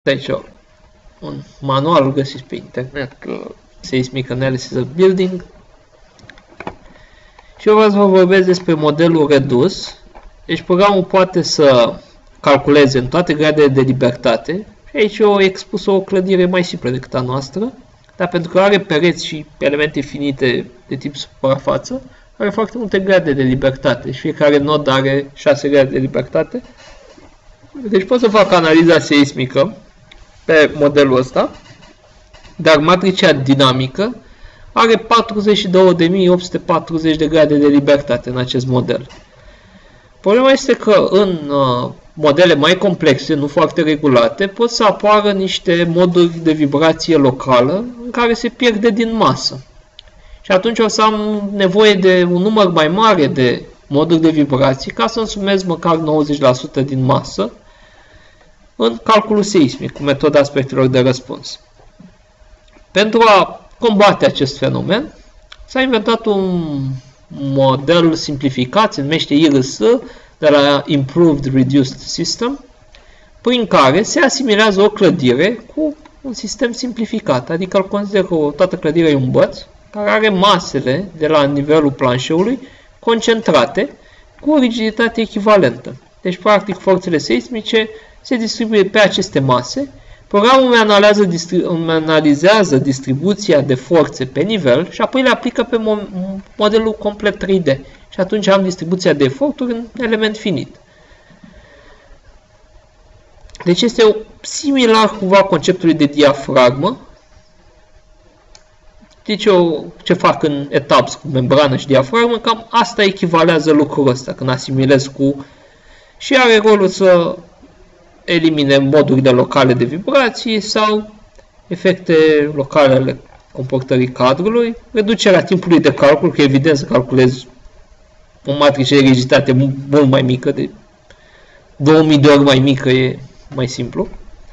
aici un manual, îl găsiți pe internet, Seismic Analysis of Building. Și eu vreau să vă vorbesc despre modelul redus. Deci programul poate să calculeze în toate gradele de libertate. Și aici eu am expus o clădire mai simplă decât a noastră, dar pentru că are pereți și elemente finite de tip suprafață, are foarte multe grade de libertate și fiecare nod are 6 grade de libertate. Deci pot să fac analiza seismică pe modelul ăsta, dar matricea dinamică are 42.840 de grade de libertate în acest model. Problema este că în modele mai complexe, nu foarte regulate, pot să apară niște moduri de vibrație locală în care se pierde din masă. Și atunci o să am nevoie de un număr mai mare de moduri de vibrații ca să însumez măcar 90% din masă în calculul seismic cu metoda aspectelor de răspuns. Pentru a combate acest fenomen, s-a inventat un model simplificat, se numește IRS, de la Improved Reduced System, prin care se asimilează o clădire cu un sistem simplificat, adică îl consider că toată clădirea e un băț, care are masele de la nivelul planșeului concentrate cu o rigiditate echivalentă. Deci, practic, forțele seismice se distribuie pe aceste mase. Programul analizează distribuția de forțe pe nivel și apoi le aplică pe modelul complet 3D. Și atunci am distribuția de eforturi în element finit. Deci este similar cumva conceptului de diafragmă. Deci eu ce fac în etape cu membrană și diafragmă, cam asta echivalează lucrul ăsta când asimilez cu... Și are rolul să elimine moduri de locale de vibrații sau efecte locale ale comportării cadrului, reducerea timpului de calcul, că evident să calculez o matrice de rigiditate mult mai mică, de 2000 de ori mai mică e mai simplu.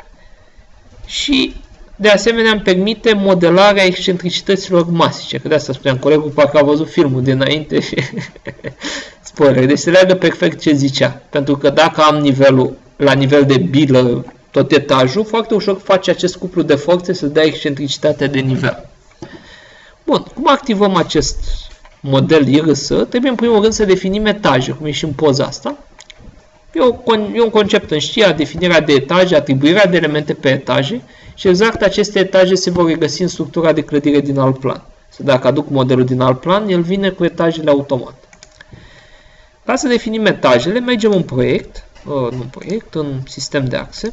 Și de asemenea îmi permite modelarea excentricităților masice, că de asta spuneam, colegul parcă a văzut filmul dinainte și spoiler, deci se leagă perfect ce zicea, pentru că dacă am nivelul la nivel de bilă tot etajul, foarte ușor face acest cuplu de forțe să dea excentricitatea de nivel. Bun, cum activăm acest model IRS? Trebuie în primul rând să definim etaje, cum e și în poza asta. E un concept în știa, definirea de etaje, atribuirea de elemente pe etaje și exact aceste etaje se vor regăsi în structura de clădire din alt plan. Să dacă aduc modelul din alt plan, el vine cu etajele automat. Ca să definim etajele, mergem în proiect, în sistem de axe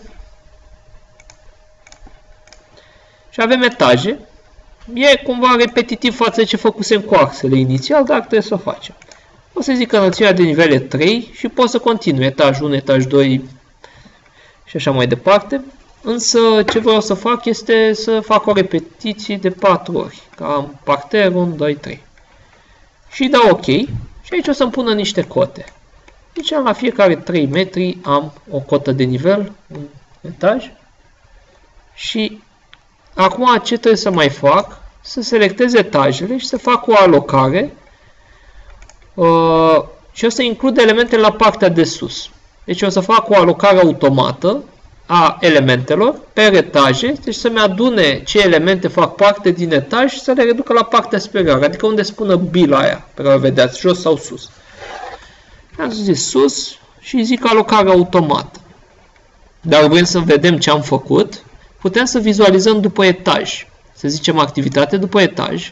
și avem etaje. E cumva repetitiv față de ce făcusem cu axele inițial, dar trebuie să o facem. O să zic că înălțimea de nivel e 3 și pot să continui etaj 1, etaj 2 și așa mai departe. Însă ce vreau să fac este să fac o repetiție de 4 ori, ca parter 1, 2, 3. Și dau OK și aici o să-mi pună niște cote. Deci la fiecare 3 metri am o cotă de nivel, un etaj. Și acum ce trebuie să mai fac? Să selectez etajele și să fac o alocare și o să includ elementele la partea de sus. Deci o să fac o alocare automată a elementelor per etaje, deci să-mi adune ce elemente fac parte din etaj și să le reducă la partea superioară, adică unde spună bila aia pe care o vedeați, jos sau sus. Am zis sus și zic alocare automată. Dar vrem să vedem ce am făcut, putem să vizualizăm după etaj. Să zicem activitate după etaj.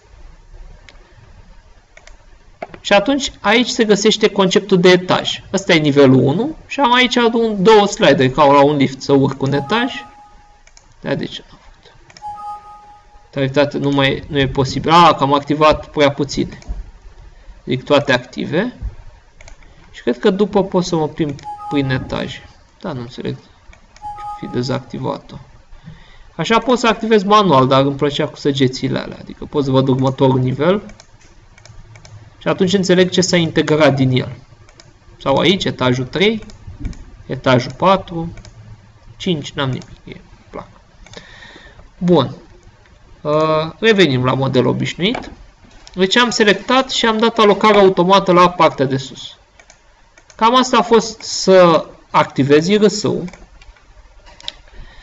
Și atunci aici se găsește conceptul de etaj. Ăsta e nivelul 1 și am aici două slide ca la un lift să urc un etaj. Da, de ce n-am făcut? Activitate nu e posibil. Că am activat prea puține. Zic toate active. Și cred că după pot să mă plimb prin etaje. Da, nu înțeleg ce-o fi dezactivat-o. Așa pot să activez manual, dar îmi plăcea cu săgețile alea. Adică pot să văd următorul nivel. Și atunci înțeleg ce s-a integrat din el. Sau aici, etajul 3, etajul 4, 5, n-am nimic. E plac. Bun. Revenim la modelul obișnuit. Deci am selectat și am dat alocarea automată la partea de sus. Cam asta a fost să activez IRS-ul.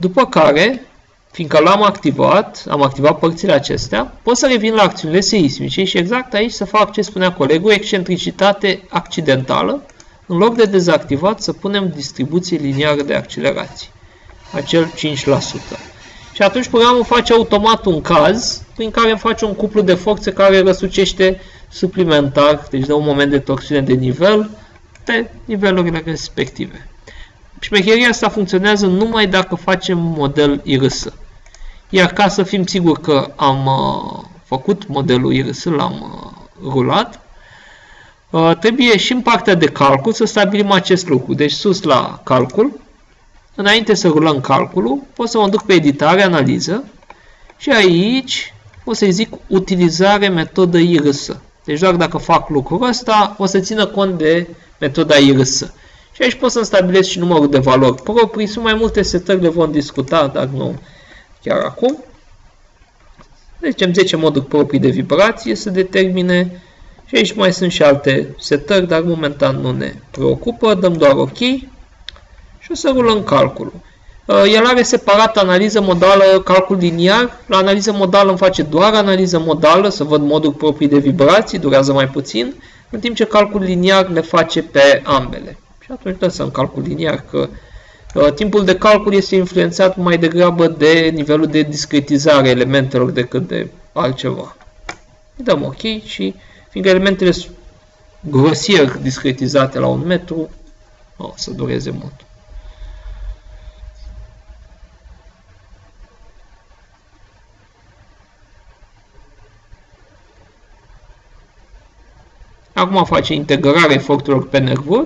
După care, fiindcă l-am activat, am activat părțile acestea, pot să revin la acțiunile seismice și exact aici să fac ce spunea colegul, excentricitate accidentală, în loc de dezactivat să punem distribuție liniară de accelerație, acel 5%. Și atunci programul face automat un caz prin care îmi face un cuplu de forțe care răsucește suplimentar, deci dă un moment de torsiune de nivel pe nivelurile respective. Șmecheria asta funcționează numai dacă facem model IRS. Iar ca să fim siguri că am făcut modelul IRS, l-am rulat, trebuie și în partea de calcul să stabilim acest lucru. Deci sus la calcul, înainte să rulăm calculul, pot să mă duc pe editare, analiză și aici o să-i zic utilizare metodă IRS. Deci doar dacă fac lucrul ăsta, o să țină cont de metoda IRS. Și aici pot să-mi stabilesc și numărul de valori proprii. Sunt mai multe setări, le vom discuta, dar nu chiar acum. Deci 10 moduri proprii de vibrație să determine. Și aici mai sunt și alte setări, dar momentan nu ne preocupă. Dăm doar OK și o să rulăm calculul. El are separat analiză modală, calcul liniar. La analiză modală îmi face doar analiză modală, să văd moduri proprii de vibrații, durează mai puțin, în timp ce calcul liniar le face pe ambele. Și atunci lăsăm calcul liniar, că timpul de calcul este influențat mai degrabă de nivelul de discretizare a elementelor decât de altceva. Îi dăm OK și, fiindcă elementele sunt grosier discretizate la 1 metru, o să dureze mult. Acum face integrarea eforturilor pe nervuri.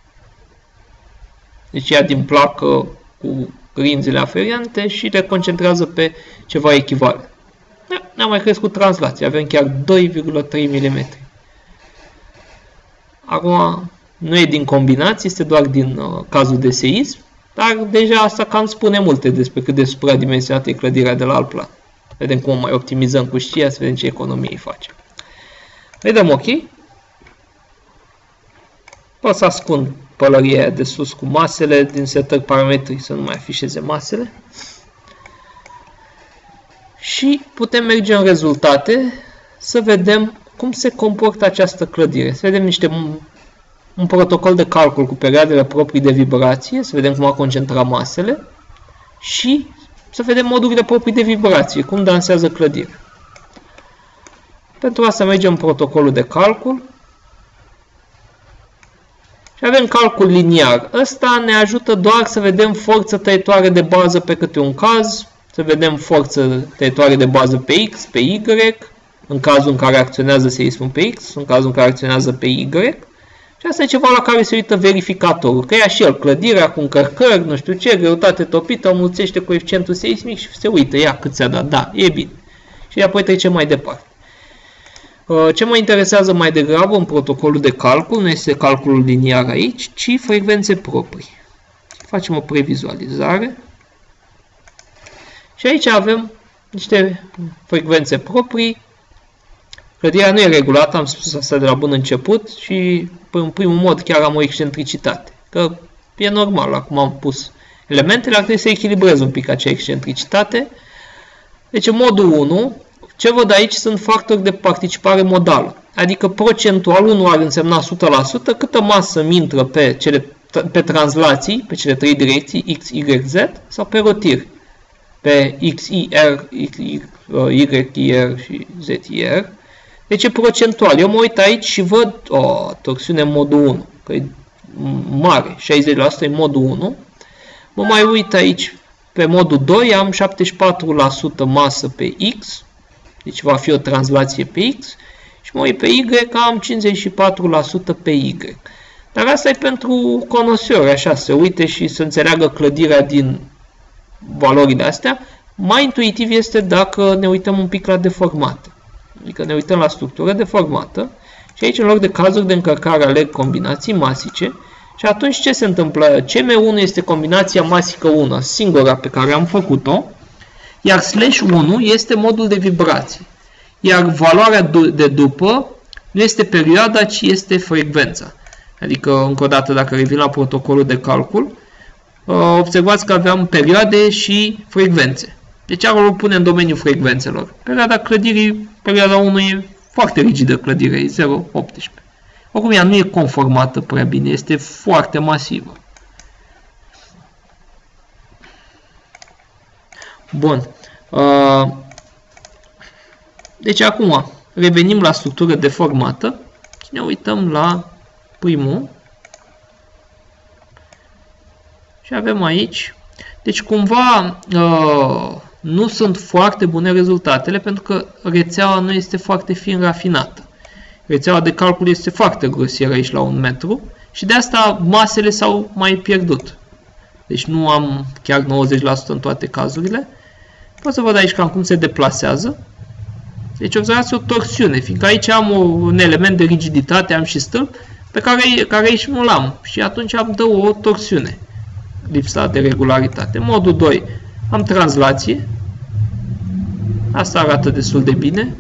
Deci ia din placă cu grinzile aferiente și le concentrează pe ceva echivalent. Ne-a mai crescut translația, avem chiar 2,3 mm. Acum nu e din combinații, este doar din cazul de seism, dar deja asta cam spune multe despre cât de supradimensionată e clădirea de la alt plan. Vedem cum o mai optimizăm cu știa, să vedem ce economie îi face. Îi dăm OK. Pot să ascund pălăria de sus cu masele, din setări parametri să nu mai afișeze masele. Și putem merge în rezultate să vedem cum se comportă această clădire. Să vedem un protocol de calcul cu perioadele proprii de vibrație, să vedem cum a concentrat masele și să vedem modurile proprii de vibrație, cum dansează clădirea. Pentru asta mergem în protocolul de calcul. Și avem calcul liniar. Ăsta ne ajută doar să vedem forță tăietoare de bază pe câte un caz, să vedem forță tăietoare de bază pe X, pe Y, în cazul în care acționează seismul pe X, în cazul în care acționează pe Y. Și asta e ceva la care se uită verificatorul, că ia și el clădirea cu încărcări, nu știu ce, greutate topită, înmulțește coeficientul seismic și se uită, ia cât ți-a dat, da, e bine. Și apoi trecem mai departe. Ce mă interesează mai degrabă în protocolul de calcul, nu este calculul liniar aici, ci frecvențe proprii. Facem o previzualizare. Și aici avem niște frecvențe proprii. Clădirea nu e regulată, am spus asta de la bun început și în primul mod chiar am o excentricitate. Că e normal, acum am pus elementele, ar trebui să echilibrez un pic acea excentricitate. Deci în modul 1, ce văd aici sunt factori de participare modală, adică procentual 1 ar însemna 100%, câtă masă îmi intră pe translații, pe cele 3 direcții, X, Y, Z, sau pe rotir, pe X, Y, Y, R și Z, R. Deci e procentual. Eu mă uit aici și văd torsiune în modul 1, că e mare, 60% e modul 1. Mă mai uit aici pe modul 2, am 74% masă pe X, deci va fi o translație pe X, și mă uit pe Y, am 54% pe Y. Dar asta e pentru conosori, așa, să uite și să înțeleagă clădirea din valorile astea. Mai intuitiv este dacă ne uităm un pic la deformată. Adică ne uităm la structură deformată și aici în loc de cazuri de încărcare aleg combinații masice și atunci ce se întâmplă? CM1 este combinația masică 1, singura pe care am făcut-o, iar slash 1 este modul de vibrație. Iar valoarea de după nu este perioada, ci este frecvența. Adică, încă o dată, dacă revin la protocolul de calcul, observați că aveam perioade și frecvențe. Deci acolo îl pune în domeniul frecvențelor. Perioada clădirii, perioada 1 e foarte rigidă clădirea, e 0,18. Oricum ea nu e conformată prea bine, este foarte masivă. Bun. Deci acum revenim la structură deformată și ne uităm la primul. Și avem aici. Deci cumva nu sunt foarte bune rezultatele pentru că rețeaua nu este foarte fin rafinată. Rețeaua de calcul este foarte grosieră aici la 1 metru și de asta masele s-au mai pierdut. Deci nu am chiar 90% în toate cazurile. Pot să văd aici cam cum se deplasează. Deci observați o torsiune, fiindcă aici am un element de rigiditate, am și stâlp, pe care aici nu l-am. Și atunci îmi dă o torsiune. Lipsa de regularitate. În modul 2 am translație. Asta arată destul de bine.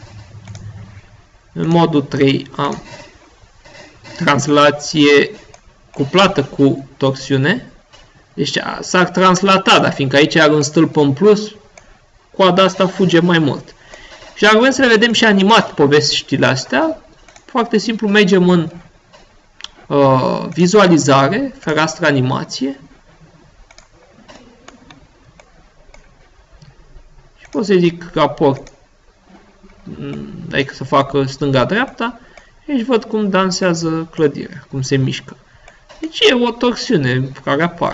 În modul 3 am translație cuplată cu torsiune. Deci s-ar translata, dar fiindcă aici are un stâlp în plus, coada asta fuge mai mult. Și dacă vrem să le vedem și animat poveștile astea, foarte simplu mergem în vizualizare, fereastră animație. Și pot să zic raport, adică să facă stânga-dreapta, și aici văd cum dansează clădirea, cum se mișcă. Deci e o torsiune care apare.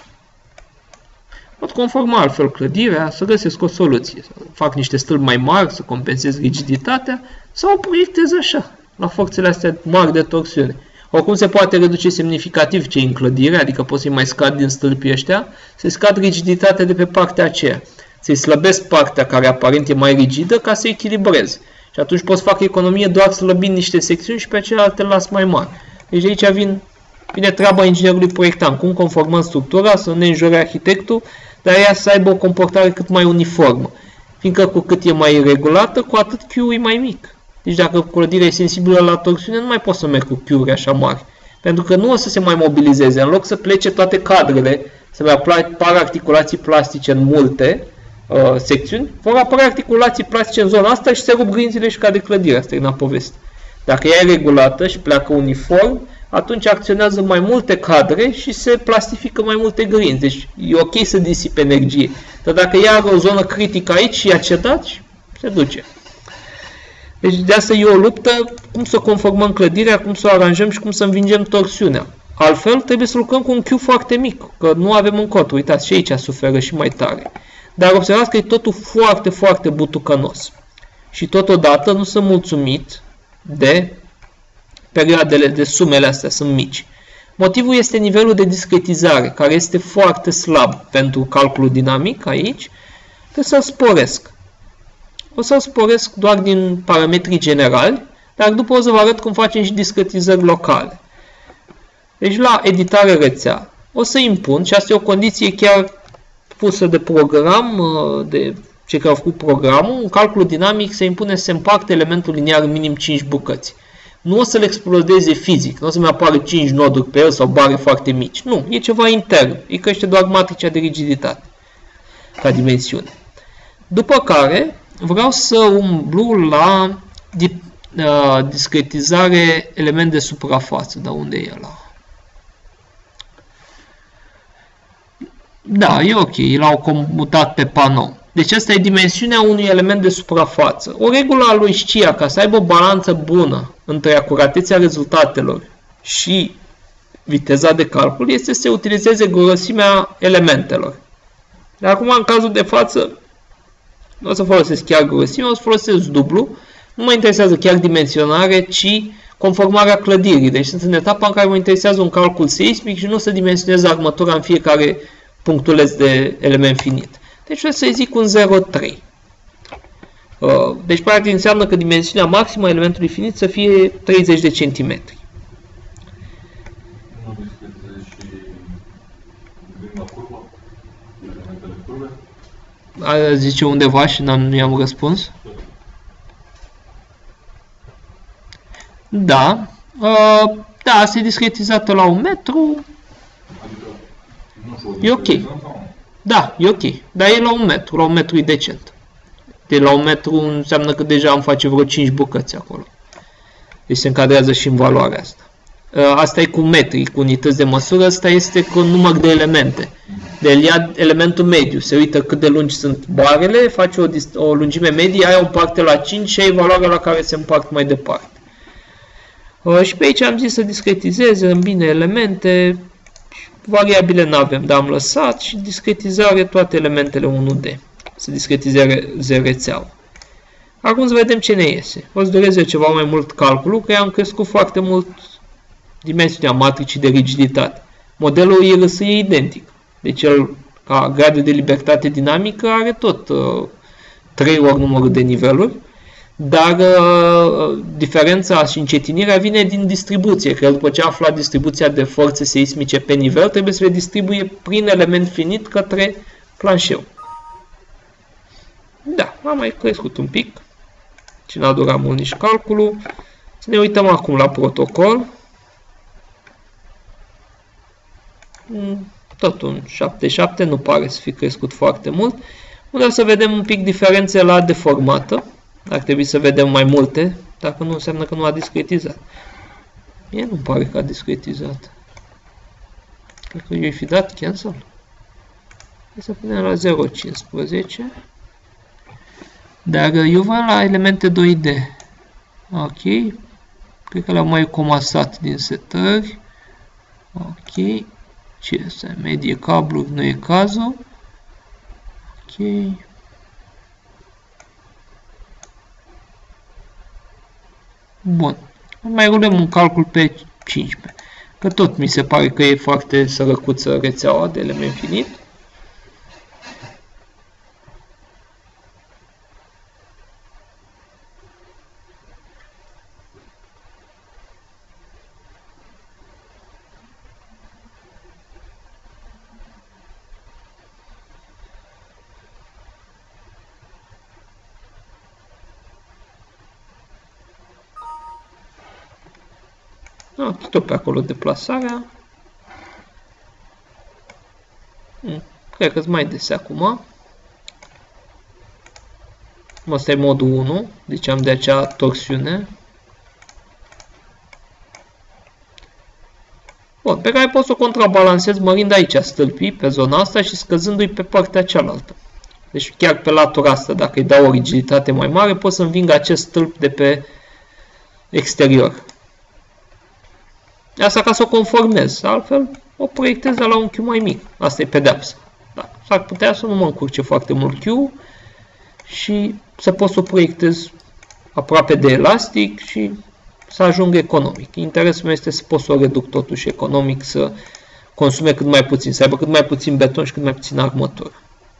Pot conforma altfel clădirea, să găsesc o soluție, să fac niște stâlpi mai mari, să compensez rigiditatea, sau o proiectez așa, la forțele astea mari de torsiune. Oricum se poate reduce semnificativ ce în clădire, adică pot să-i mai scad din stâlpii ăștia, să-i scad rigiditatea de pe partea aceea. Să-i slăbesc partea care aparent e mai rigidă ca să echilibrez. Și atunci pot să fac economie doar slăbind niște secțiuni și pe celelalte las mai mari. Deci de aici vine treaba inginerului proiectant. Cum conformăm structura, să ne înjure arhitectul, dar ea să aibă o comportare cât mai uniformă. Fiindcă cu cât e mai regulată, cu atât Q e mai mic. Deci dacă clădirea e sensibilă la torsiune, nu mai pot să merg cu Q-uri așa mari. Pentru că nu o să se mai mobilizeze. În loc să plece toate cadrele, să mai apară articulații plastice în multe secțiuni, vor apărea articulații plastice în zona asta și se rup grinzile și cade clădirea. Asta e în poveste. Dacă ea e regulată și pleacă uniform, atunci acționează mai multe cadre și se plastifică mai multe grinzi. Deci e ok să disipe energie. Dar dacă ea are o zonă critică aici și a cedat, se duce. Deci de asta e o luptă cum să conformăm clădirea, cum să o aranjăm și cum să învingem torsiunea. Altfel trebuie să lucrăm cu un Q foarte mic, că nu avem încotro. Uitați, și aici suferă și mai tare. Dar observați că e totul foarte, foarte butucănos. Și totodată nu sunt mulțumit de perioadele de sumele astea, sunt mici. Motivul este nivelul de discretizare, care este foarte slab pentru calculul dinamic aici. Trebuie să-l sporesc. O să-l sporesc doar din parametrii generali, dar după o să vă arăt cum facem și discretizări locale. Deci la editare rețea o să impun, și asta e o condiție chiar pusă de program, de cei care au făcut programul, un calcul dinamic se impune să împarte elementul liniar în minim 5 bucăți. Nu o să-l explodeze fizic, nu o să-mi apară 5 noduri pe el sau bare foarte mici. Nu, e ceva intern, îi crește doar matricea de rigiditate ca dimensiune. După care vreau să umblu la discretizare element de suprafață. Dar unde e ăla? Da, e ok, l-au comutat pe panou. Deci asta e dimensiunea unui element de suprafață. O regulă a lui Scia, ca să aibă o balanță bună între acuratețea rezultatelor și viteza de calcul, este să se utilizeze grosimea elementelor. Dar acum, în cazul de față, nu o să folosesc chiar grosimea, o să folosesc dublu. Nu mă interesează chiar dimensionare, ci conformarea clădirii. Deci sunt în etapa în care mă interesează un calcul seismic și nu să dimensionez armătura în fiecare punctuleț de element finit. Deci o să-i zic un 0,3. Deci practic înseamnă că dimensiunea maximă a elementului finit să fie 30 de centimetri. Zice undeva și nu i-am răspuns. Da. Da, asta e discretizată la 1 metru. E ok. Da, e ok. Dar e la 1 metru. La 1 metru e decent. De la 1 metru înseamnă că deja am face vreo 5 bucăți acolo. Deci se încadrează și în valoarea asta. Asta e cu metri, cu unități de măsură. Asta este cu număr de elemente. Deci ia elementul mediu. Se uită cât de lungi sunt barele, face o lungime medie, aia o parte la 5 și ai valoarea la care se împart mai departe. Și pe aici am zis să discretizeze, îmbine elemente. Variabile nu avem, dar am lăsat și discretizare toate elementele 1D. Să discretizeze rețeaua. Acum să vedem ce ne iese. O să dureze ceva mai mult calculul, că am crescut foarte mult dimensiunea matricii de rigiditate. Modelul IRS e identic. Deci el, ca grad de libertate dinamică, are tot 3 ori numărul de niveluri, dar diferența și încetinirea vine din distribuție, că el după ce a aflat distribuția de forțe seismice pe nivel, trebuie să le distribuie prin element finit către planșeu. Da, am mai crescut un pic și n-a durat mult nici calculul. Să ne uităm acum la protocol. Tot un 77, nu pare să fi crescut foarte mult. Unde o să vedem un pic diferențe la deformată. Ar trebui să vedem mai multe, dacă nu înseamnă că nu a discretizat. Mie nu pare că a discretizat. Cred că eu-i fi dat cancel. Hai să punem la 0,15. Dar eu văd la elemente 2D. Ok. Cred că l-am mai comasat din setări. Ok. Ce este? Medie cablu, nu e cazul. Ok. Bun. Mai rulăm un calcul pe 15. Că tot mi se pare că e foarte sărăcuță rețeaua de element finit. Tot pe acolo deplasarea. Cred că-s mai des acum. Asta e modul 1. Deci am de acea torsiune. Bun, pe care pot să o contrabalancez mărind aici stâlpii pe zona asta și scăzându-i pe partea cealaltă. Deci chiar pe latura asta, dacă îi dau o rigiditate mai mare, pot să înving acest stâlp de pe exterior. Asta ca să o conformez, altfel o proiectez la un Q mai mic. Asta e pedeapsa. Da. S-ar putea să nu mă încurce foarte mult Q și să pot să o proiectez aproape de elastic și să ajung economic. Interesul meu este să pot să o reduc totuși economic, să consume cât mai puțin, să aibă cât mai puțin beton și cât mai puțin armătură.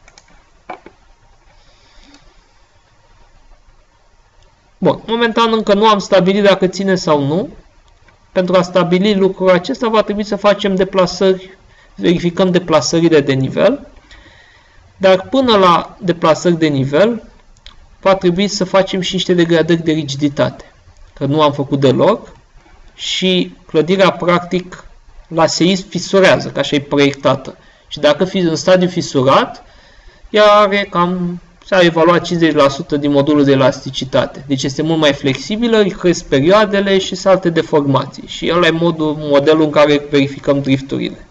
Bun, momentan încă nu am stabilit dacă ține sau nu. Pentru a stabili lucrul acesta va trebui să facem deplasări, verificăm deplasările de nivel, dar până la deplasări de nivel va trebui să facem și niște degradări de rigiditate, că nu am făcut deloc și clădirea practic la seism fisurează, că așa e proiectată. Și dacă fi în stadiu fisurat, ea are cam, s-a evaluat 50% din modulul de elasticitate. Deci este mult mai flexibilă, îi cresc perioadele și sunt alte deformații. Și ăla e modelul în care verificăm drifturile.